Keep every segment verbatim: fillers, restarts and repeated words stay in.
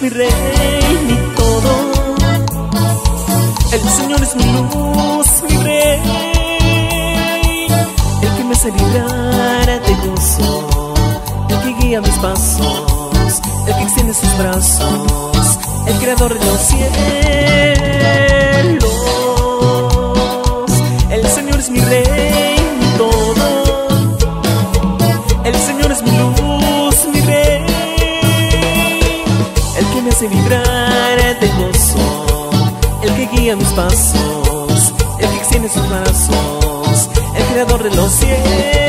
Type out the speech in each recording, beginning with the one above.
mi rey, mi todo. El Señor es mi luz, mi rey, el que me hace vibrar de gozo, el que guía mis pasos, el que extiende sus brazos, el creador de los cielos. El Señor es mi rey, mi todo. El Señor es mi luz, mi rey, el que me hace vibrar de gozo, el que guía mis pasos, el que extiende sus brazos, el creador de los cielos.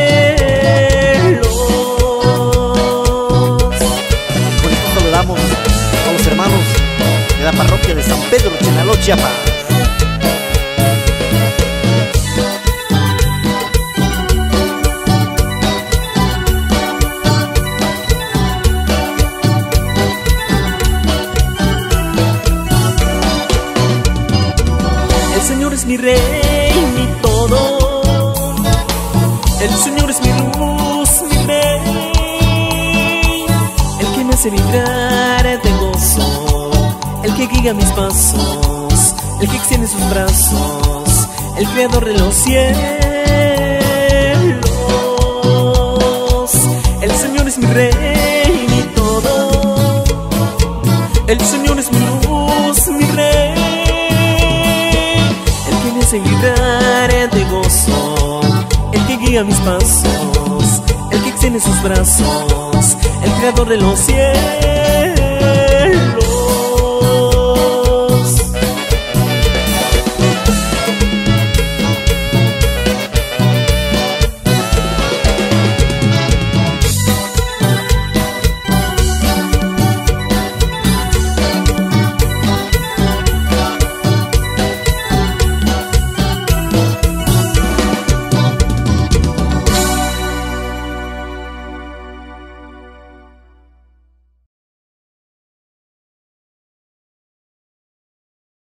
Con esto saludamos a los hermanos de la parroquia de San Pedro Chenaló, Chiapas. El Señor es mi rey, mi todo. El Señor es mi luz, mi rey, el que me hace vibrar de gozo, el que guía mis pasos, el que extiende sus brazos, el creador de los cielos. El Señor es mi rey, mi todo. El Señor es mi luz, mi rey, vibrar de gozo, el que guía mis pasos, el que extiende sus brazos, el creador de los cielos.